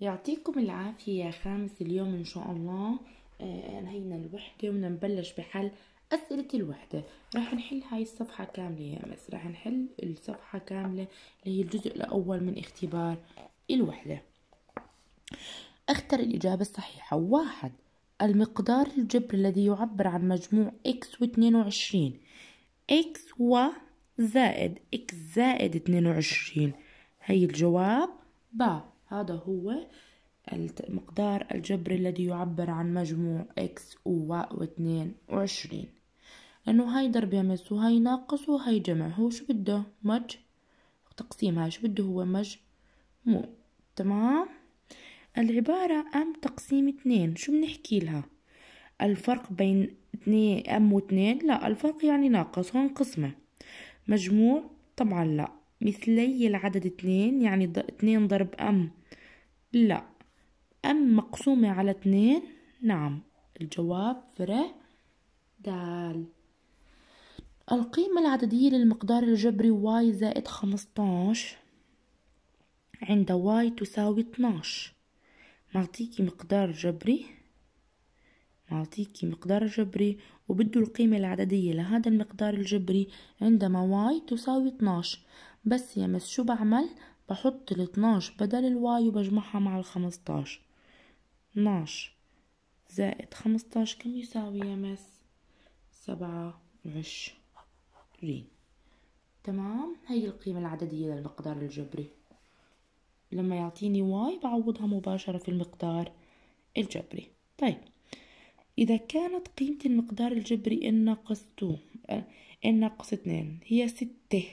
يعطيكم العافية يا خامس اليوم إن شاء الله. انهينا الوحدة وبدنا نبلش بحل أسئلة الوحدة. راح نحل هاي الصفحة كاملة يا مس، راح نحل الصفحة كاملة اللي هي الجزء الأول من اختبار الوحدة. اختر الإجابة الصحيحة. 1. المقدار الجبري الذي يعبر عن مجموع x و22. x زائد x زائد 22. هي الجواب با. هذا هو المقدار الجبري الذي يعبر عن مجموع x و22، لأنه هاي ضرب يا مس وهاي ناقص وهاي جمع. هو شو بده؟ تقسيم. هاي شو بده؟ هو مجموع. تمام. العبارة أم تقسيم 2 شو بنحكي لها؟ الفرق بين 2 أم و2؟ لا، الفرق يعني ناقص، هون قسمة. مجموع؟ طبعا لا. مثلي العدد 2 يعني 2 ضرب أم؟ لا. أم مقسومة على 2؟ نعم. الجواب فرع دال. القيمة العددية للمقدار الجبري y زائد 15 عند y تساوي 12. معطيكي مقدار جبري وبده القيمة العددية لهذا المقدار الجبري عندما y تساوي 12. بس يا مس شو بعمل؟ بحط ال 12 بدل الواي وبجمعها مع ال15. 12 زائد 15 كم يساوي يا مس؟ 27. تمام. هي القيمة العددية للمقدار الجبري. لما يعطيني واي بعوضها مباشرة في المقدار الجبري. طيب، إذا كانت قيمة المقدار الجبري n ناقص 2 هي 6،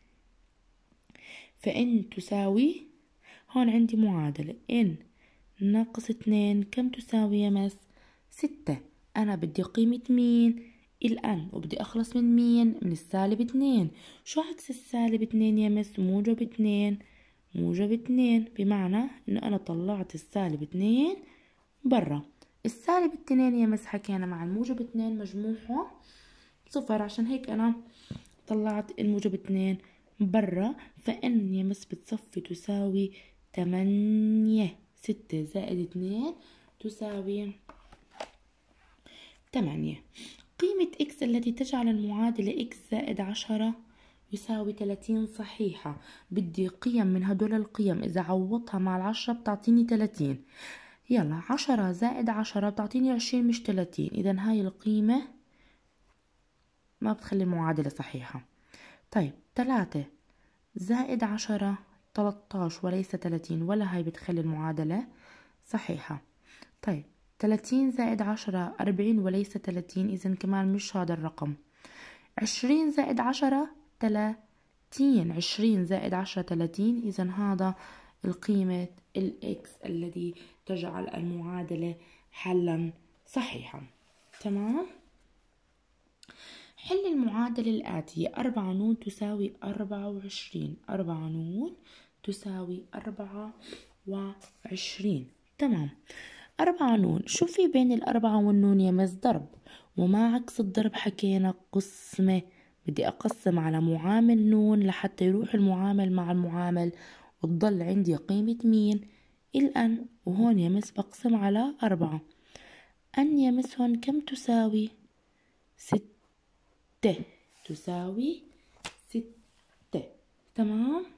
فإن تساوي، هون عندي معادلة n ناقص 2 كم تساوي يا مس؟ 6. أنا بدي قيمة مين؟ الآن، وبدي أخلص من مين؟ من السالب 2. شو عكس السالب 2 يا مس؟ موجب 2. موجب 2 بمعنى إنه أنا طلعت السالب 2 برا. السالب 2 يا مس حكينا مع الموجب 2 مجموعها 0، عشان هيك أنا طلعت الموجب 2 برا. فإن يا مس بتصفي تساوي 8. 6 زائد 2 تساوي 8. قيمة x التي تجعل المعادلة x زائد 10 يساوي 30 صحيحة. بدي قيم من هدول القيم، إذا عوضتها مع 10 بتعطيني 30. يلا، 10 زائد 10 بتعطيني 20 مش 30. إذا هاي القيمة ما بتخلي المعادلة صحيحة. طيب، 3 زائد 10 13 وليس 30، ولا هاي بتخلي المعادلة صحيحة. طيب، 30 زائد 10 40 وليس 30، إذن كمان مش هذا الرقم. 20 زائد 10 30. 20 زائد 10 30، إذن هذا القيمة الإكس الذي تجعل المعادلة حلا صحيحا. تمام. حل المعادلة الآتية. 4 نون تساوي 24. 4 نون تساوي 24. تمام. 4 نون، شو في بين 4 والنون يا مس؟ ضرب. وما عكس الضرب حكينا؟ قسمة. بدي أقسم على معامل نون لحتى يروح المعامل مع المعامل وتضل عندي قيمة مين؟ الأن. وهون يا مس بقسم على 4. أن يا مس هون كم تساوي؟ 6. تساوي 6. تمام.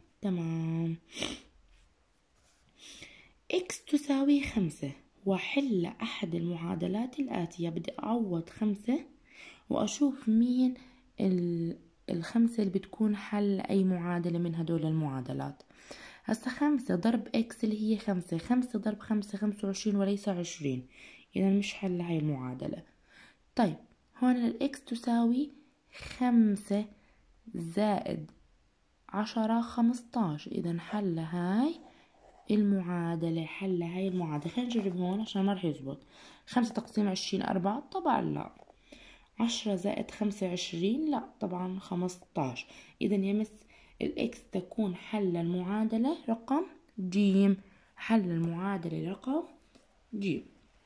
x تساوي 5. وحل أحد المعادلات الآتية. بدي أعوض 5 وأشوف مين الخمسة اللي بتكون حل أي معادلة من هدول المعادلات. هسا 5 ضرب x اللي هي 5. 5 ضرب 5 25 وليس 20، إذا مش حل هاي المعادلة. طيب، هون الإكس تساوي 5 زائد 10 15، إذا حل هاي المعادلة. خلينا نجرب هون عشان ما رح يزبط. 5 تقسيم 20 4؟ طبعا لا. 10 زائد 5 20؟ لا طبعا 15. إذا يمس الإكس تكون حل المعادلة رقم ج. حل المعادلة رقم ج.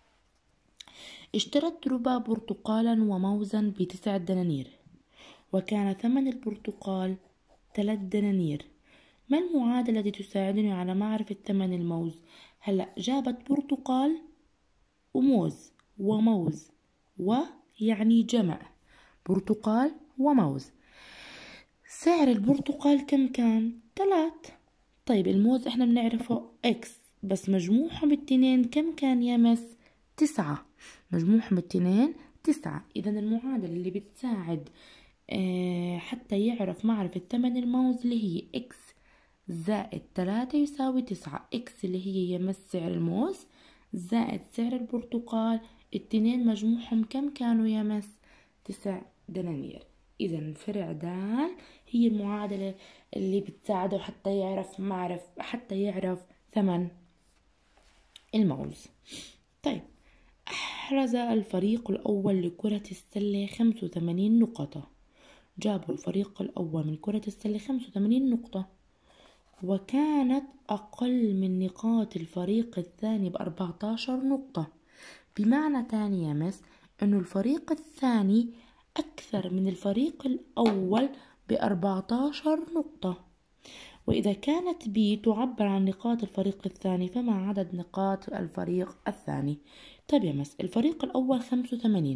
اشترت ربا برتقالا وموزا ب9 دنانير، وكان ثمن البرتقال 3 دنانير. ما المعادلة التي تساعدني على معرفة ثمن الموز؟ هلأ جابت برتقال وموز وموز، ويعني جمع برتقال وموز. سعر البرتقال كم كان؟ 3. طيب الموز احنا بنعرفه اكس، بس مجموعهم بالتنين كم كان يا مس؟ 9. مجموعهم بالتنين 9. اذا المعادلة اللي بتساعد حتى يعرف معرفة ثمن الموز اللي هي اكس زائد 3 يساوي 9. اكس اللي هي يا مس سعر الموز زائد سعر البرتقال، التنين مجموعهم كم كانوا يا مس؟ 9 دنانير. إذا فرع د هي المعادلة اللي بتساعده حتى يعرف ثمن الموز. طيب، أحرز الفريق الأول لكرة السلة 85 نقطة. جابوا الفريق الأول من كرة السلة 85 نقطة، وكانت أقل من نقاط الفريق الثاني ب14 نقطة. بمعنى تاني يا مس أنه الفريق الثاني أكثر من الفريق الأول ب14 نقطة. وإذا كانت بي تعبر عن نقاط الفريق الثاني، فما عدد نقاط الفريق الثاني؟ طيب يا مس، الفريق الأول 85،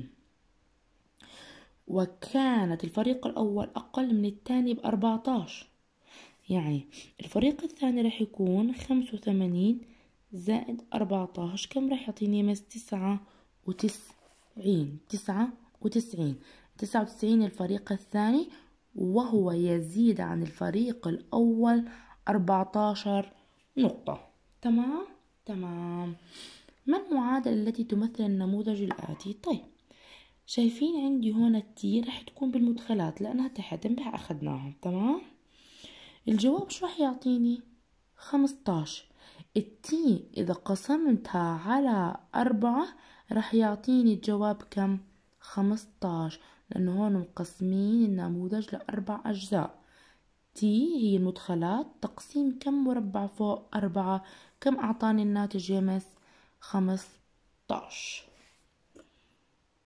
وكانت الفريق الأول أقل من الثاني ب14، يعني الفريق الثاني رح يكون 85 زائد 14 كم رح يعطيني مس؟ 99. 99 الفريق الثاني، وهو يزيد عن الفريق الأول 14 نقطة. تمام. ما المعادلة التي تمثل النموذج الآتي؟ طيب، شايفين عندي هون التي رح تكون بالمدخلات لأنها تحت امبارح أخذناهم. تمام. الجواب شو رح يعطيني؟ 15. التي إذا قسمتها على 4 رح يعطيني الجواب كم؟ 15، لأنه هون مقسمين النموذج ل4 أجزاء. تي هي المدخلات تقسيم كم مربع فوق 4، كم أعطاني الناتج يا مس؟ 15.